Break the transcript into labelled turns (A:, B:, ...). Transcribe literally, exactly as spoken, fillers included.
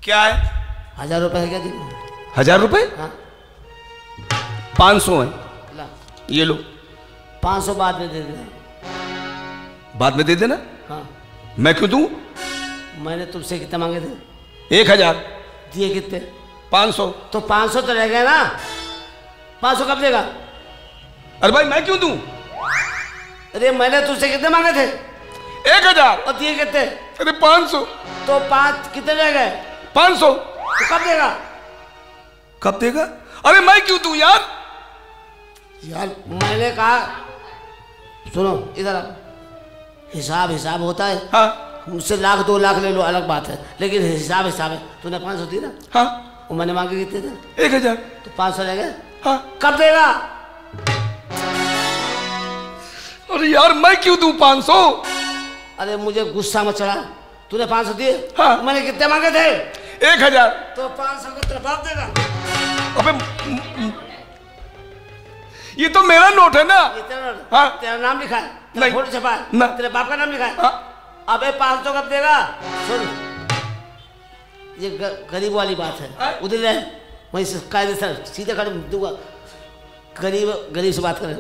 A: क्या है?
B: हजार रुपए है क्या जी?
A: हजार रुपए?
B: हाँ।
A: पाँच सौ है।
B: ला
A: ये लो।
B: पाँच सौ बाद में दे देना।
A: बाद में दे देना?
B: हाँ।
A: मैं क्यों दूं?
B: मैंने तुमसे कितने मांगे थे?
A: एक हजार।
B: दिए कितने?
A: पाँच सौ।
B: तो पाँच सौ तो रह गए ना। पाँच सौ कब देगा?
A: अरे भाई मैं क्यों दूं?
B: अरे मैंने तुझसे कितने मांगे थे?
A: एक हजार।
B: और दिए कितने?
A: अरे पाँच सौ।
B: तो पाँच कितने रह गए?
A: पाँच सौ।
B: तो कब देगा?
A: कब देगा? अरे मैं क्यों दूं यार?
B: यार मैंने कहा सुनो इधर आओ। हिसाब हिसाब होता है।
A: हाँ।
B: मुझसे लाख दो लाख ले लो अलग बात है, लेकिन हिसाब हिसाब है। तूने पाँच सौ दी ना?
A: हाँ।
B: और मैंने मांगे कितने थे?
A: एक हजार।
B: तो पाँच सौ रह गए।
A: हाँ।
B: कब देगा?
A: अरे यार मैं क्यों दूं पाँच सौ?
B: अरे मुझे गुस्सा मत चढ़ा। तूने पाँच सौ दिए?
A: हाँ।
B: मैंने कितने मांगे थे?
A: एक हजार।
B: तो पाँच सौ का तेरा बाप देगा।
A: अबे ये तो मेरा नोट है ना।
B: ये तेरा,
A: हाँ।
B: तेरा नाम लिखा है? तेरा
A: नहीं।
B: फोटो छपा है?
A: ना।
B: तेरे बाप का नाम लिखा है?
A: हाँ।
B: अबे पाँच सौ कब देगा? सुन ये गरीब वाली बात है। उधर रहे वहीं से कायदे से सीधे कर दूंगा। गरीब गरीब से बात करें।